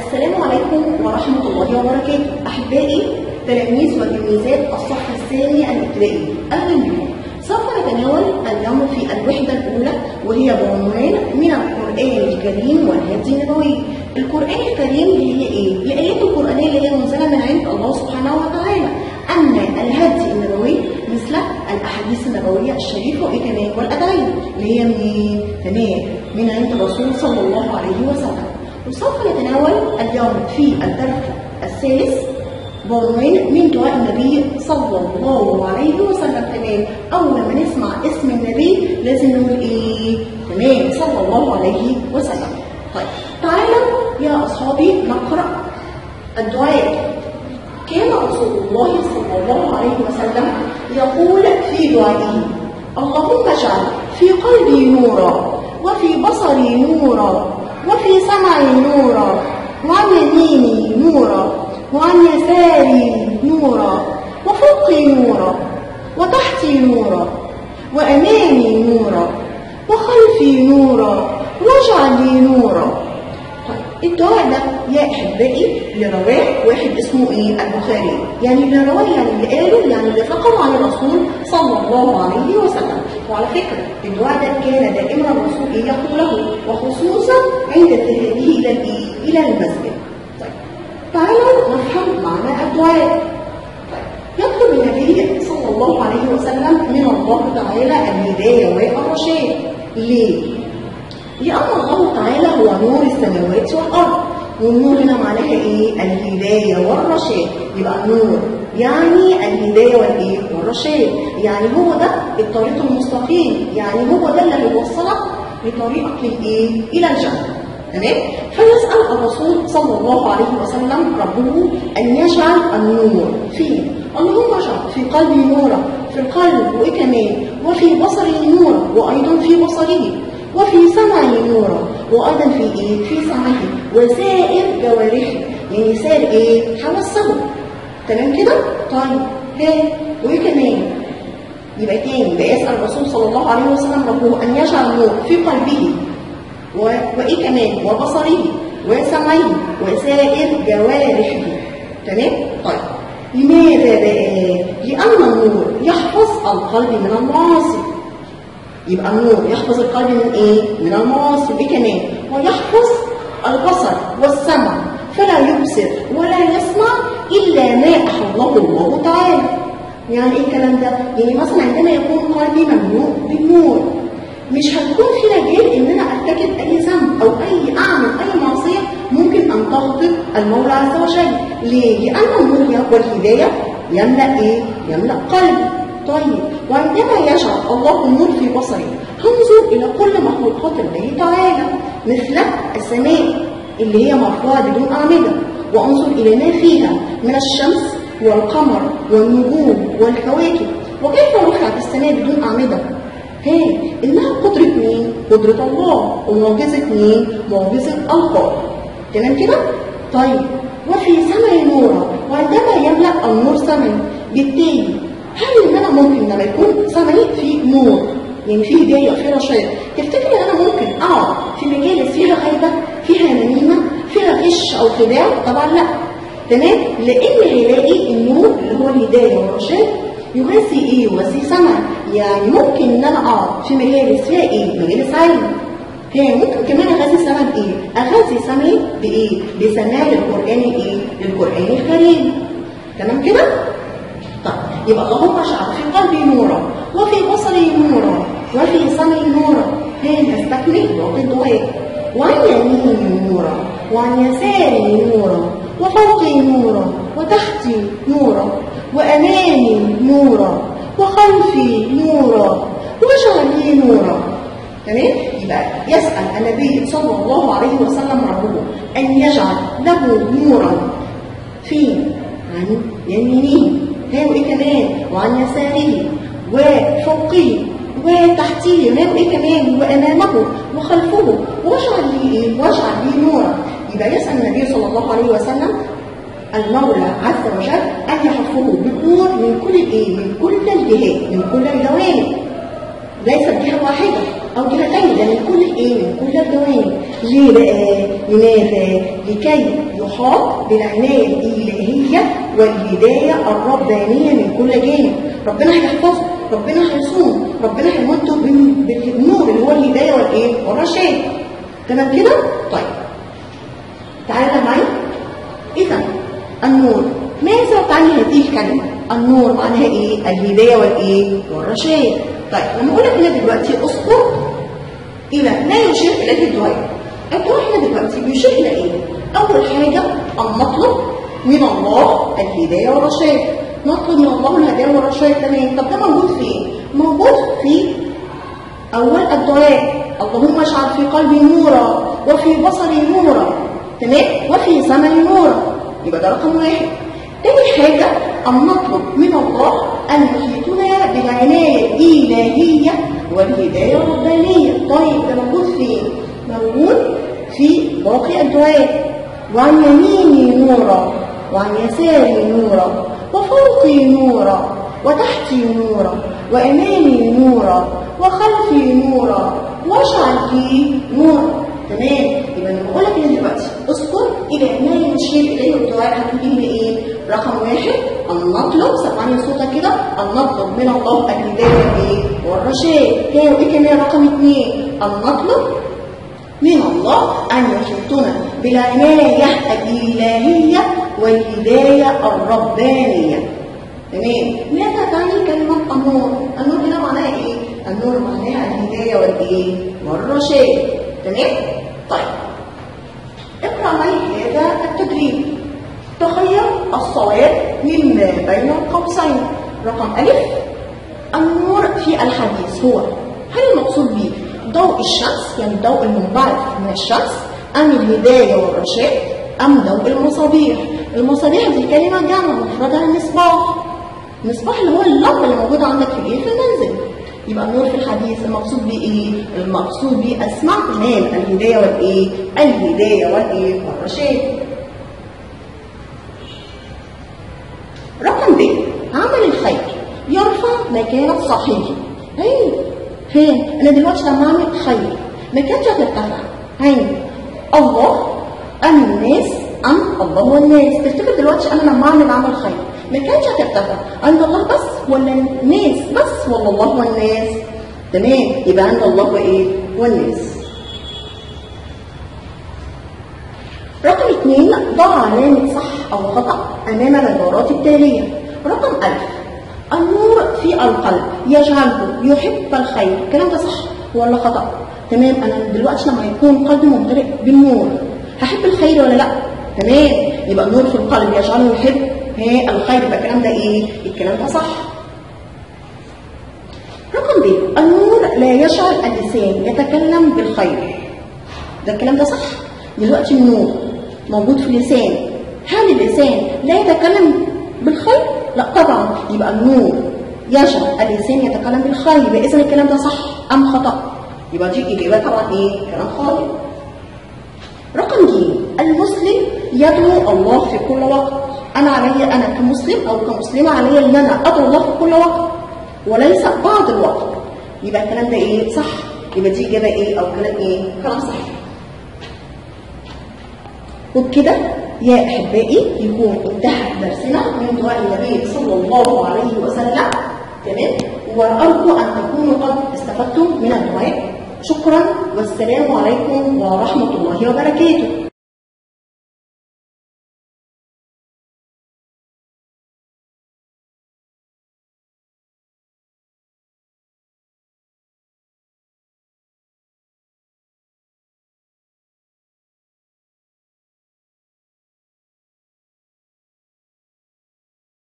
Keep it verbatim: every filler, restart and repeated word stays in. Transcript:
السلام عليكم ورحمة الله وبركاته. أحبائي تلاميذ وتلميذات الصف الثاني الابتدائي، أهلا بكم. سوف نتناول اليوم في الوحدة الأولى وهي بعنوان من القرآن الكريم والهدي النبوي. القرآن الكريم اللي هي إيه؟ الآيات القرآنية اللي هي منزلة من عند الله سبحانه وتعالى. أما الهدي النبوي مثل الأحاديث النبوية الشريفة وإيه والأدعية اللي هي من تمام من عند الرسول صلى الله عليه وسلم. وسوف نتناول اليوم في الدرس الثالث بعنوان من دعاء النبي صلى الله عليه وسلم. تمام، أول ما نسمع اسم النبي لازم نقول إيه؟ تمام، صلى الله عليه وسلم. طيب تعالوا يا أصحابي نقرأ الدعاء. كان رسول الله صلى الله عليه وسلم يقول في دعائه: اللهم اجعل في قلبي نورا وفي بصري نورا وفي سمعي نورا وعن يميني نورا وعن يساري نورا وفوقي نورا وتحتي نورا وأمامي نورا وخلفي نورا واجعل لي نورا. طيب الدعاء ده يا أحبائي لرواه واحد اسمه إيه؟ البخاري. يعني اللي رواه يعني اللي قاله يعني اللي نقله عن الرسول صلى الله عليه وسلم. وعلى فكرة الدعاء ده كان دائما الرسول إيه يقوله، وخصوصا عند ذهابه إلى الإيه؟ إلى المسجد. طيب تعالوا نفهم معنى الدعاء. طيب يطلب النبي صلى الله عليه وسلم من الله تعالى الهداية والرشاد. ليه؟ لأن الله تعالى هو نور السماوات والأرض، والنور هنا معناها إيه؟ الهداية والرشاد. يبقى النور يعني الهداية والإيه؟ والرشاد، يعني هو ده الطريق المستقيم، يعني هو ده اللي هيوصلك لطريقك للإيه؟ إلى الجنة. تمام؟ فيسأل الرسول صلى الله عليه وسلم ربه أن يجعل النور فيه. اللهم اجعل في قلبي نورا، في القلب وإيه كمان؟ وفي بصري نورا، وأيضا في بصره، وفي سمعي نورا، وأيضا في إيه؟ في سمعه، وسائر جوارحه، يعني سائر إيه؟ حواسه. تمام كده؟ طيب ها وإيه كمان؟ يبقى تاني يبقى يسأل الرسول صلى الله عليه وسلم ربه أن يجعل النور في قلبه و... وإيه كمان؟ وبصره وسمعه وسائر جوارحه. تمام؟ طيب لماذا بقى؟ لأن النور يحفظ القلب من المعاصي. يبقى النور يحفظ القلب من ايه؟ من المعاصي. ايه كمان؟ ويحفظ البصر والسمع فلا يبصر ولا يسمع الا ما احله الله تعالى. يعني ايه الكلام ده؟ يعني مثلا عندما يكون قلبي مملوء بالنور مش هتكون في مجال ان انا ارتكب اي ذنب او اي اعمل اي معصيه ممكن ان تغضب المولى عز وجل. ليه؟ لان النور والهدايه يملا ايه؟ يملا قلبي. طيب وعندما يجعل الله النور في بصري هنظر إلى كل مخلوقات الله تعالى مثل السماء اللي هي مرفوعة بدون أعمدة، وأنظر إلى ما فيها من الشمس والقمر والنجوم والكواكب. وكيف رفعت السماء بدون أعمدة؟ ها إنها قدرة مين؟ قدرة الله، ومعجزة مين؟ معجزة الله. تمام كده؟ طيب وفي سمعي نورا، وعندما يملأ النور سمعي بالتالي هل ان انا ممكن لما يكون سمعي فيه نور يعني فيه هدايه فيه رشاد تفتكر ان انا ممكن اقعد في مجالس فيها غيبه فيها نميمه فيها غش او خداع؟ طبعا لا. تمام؟ لان هيلاقي النور اللي هو الهدايه والرشاد يواسي ايه؟ يواسي سمع. يعني ممكن ان انا اقعد في مجالس فيها ايه؟ مجالس علم. هي ممكن كمان اغذي سمع بايه؟ اغذي سمعي بايه؟ بسماع للقران ايه؟ للقران الكريم. تمام كده؟ طيب يبقى اللهم اجعل في قلبي نورا وفي بصري نورا وفي سمعي نورا. هي نستكمل باقي الدعاء. وعن يميني نورا وعن يساري نورا وفوقي نورا وتحتي نورا وامامي نورا وخلفي نورا واجعل لي نورا. تمام؟ يبقى يسأل النبي صلى الله عليه وسلم ربه أن يجعل له نورا في عن يمينه ها وإيه كمان؟ وعن يساره وفوقه وتحتيه ها وإيه كمان؟ وأمامه وخلفه واجعل لي إيه؟ واجعل لي نورا. يبقى يسأل النبي صلى الله عليه وسلم المولى عز وجل أن يحفظه بالنور من كل الإيه؟ من كل الجهات، من كل الجوانب، ليست جهة واحدة او جهتين، ده من كل ايه؟ من كل الجوانب. ليه بقى؟ لماذا؟ لكي يحاط بالعنايه الالهيه والهدايه الربانيه من كل جانب. ربنا هيحفظه، ربنا هيصوم، ربنا هيمده بالنور اللي هو الهدايه والايه؟ والرشاد. تمام كده؟ طيب تعالى معي. اذا النور، ماذا تعني هذه الكلمه؟ النور معناها ايه؟ الهدايه والايه؟ والرشاد. طيب لما اقول لك هنا دلوقتي اذكر الى ما يشير اليه الدعاء. الدعاء هنا دلوقتي بيشير الى ايه؟ اول حاجه ان نطلب من الله الهدايه والرشاد. نطلب من الله الهدايه والرشاد. تمام. طب ده موجود فين؟ موجود في اول الدعاء. اللهم اجعل في قلبي نورا وفي بصري نورا، تمام، وفي سمعي نورا. يبقى ده رقم واحد. تاني حاجه ان نطلب من الله ان يحيطنا بالعنايه الالهيه والهدايه الربانيه. طيب ده موجود فين؟ موجود في باقي الدعاء. وعن يميني نورا وعن يساري نورا وفوقي نورا وتحتي نورا وامامي نورا وخلفي نورا واجعل فيه نورا. تمام. يبقى لما اقول لك هنا دلوقتي اذكر الى ما يشير اليه الدعاء، هتقولي لي ايه؟ رقم واحد ان نطلب، سمعني صوتك كده، ان نطلب من الله الهدايه والايه؟ والرشاد. كام وايه كمان؟ رقم اثنين ان نطلب من الله ان يحيطنا بالعنايه الالهيه والهدايه الربانيه. تمام. ماذا تعني كلمه النور؟ النور هنا معناها ايه؟ النور معناها الهدايه والايه؟ والرشاد. تمام؟ طيب اقرأ معي هذا التدريب. تخير الصواب مما بين القوسين. رقم ألف، النور في الحديث هو، هل المقصود به ضوء الشمس يعني الضوء المنبعث من الشمس، أم الهداية والرشاد، أم ضوء المصابيح؟ المصابيح دي كلمة جمع مفردها المصباح. المصباح اللي هو اللمبة اللي موجودة عندك في الايه؟ في المنزل. يبقى النور في الحديث المقصود بيه ايه؟ المقصود بيه اسماء تمام الهدايه والايه؟ الهدايه والايه؟ والرشاد. رقم ب، عمل الخير يرفع مكانة صاحبه. ايوه فين؟ انا دلوقتي لما اعمل خير مكانتي هترتفع. ايوه الله ام الناس ام الله والناس؟ تفتكر دلوقتي انا لما اعمل عمل خير ما كانش هترتفع عند الله بس ولا الناس بس ولا الله والناس؟ تمام. يبقى عند الله وايه؟ والناس. رقم اثنين، ضع علامة صح أو خطأ أمام العبارات التالية. رقم ألف، النور في القلب يجعله يحب الخير. الكلام ده صح ولا خطأ؟ تمام. أنا دلوقتي لما يكون قلبي ممتلئ بالنور هحب الخير ولا لأ؟ تمام. يبقى النور في القلب يجعله يحب ها الخير. يبقى الكلام ده ايه؟ الكلام ده صح. رقم ب، النور لا يجعل اللسان يتكلم بالخير. ده الكلام ده صح. دلوقتي النور موجود في اللسان، هل اللسان لا يتكلم بالخير؟ لا طبعا. يبقى النور يجعل اللسان يتكلم بالخير. يبقى اذا الكلام ده صح ام خطا؟ يبقى دي اجابه طبعا ايه؟ كلام خاطئ. رقم ج، المسلم يدعو الله في كل وقت. انا علي انا كمسلم او كمسلمه علي ان انا ادعو الله في كل وقت وليس بعض الوقت. يبقى الكلام ده ايه؟ صح. يبقى دي اجابه ايه او كلام ايه؟ كلام صح. وبكده يا احبائي يكون انتهى درسنا من دعاء النبي صلى الله عليه وسلم. تمام. وارجو ان تكونوا قد استفدتم من الدعاء. شكرا والسلام عليكم ورحمه الله وبركاته.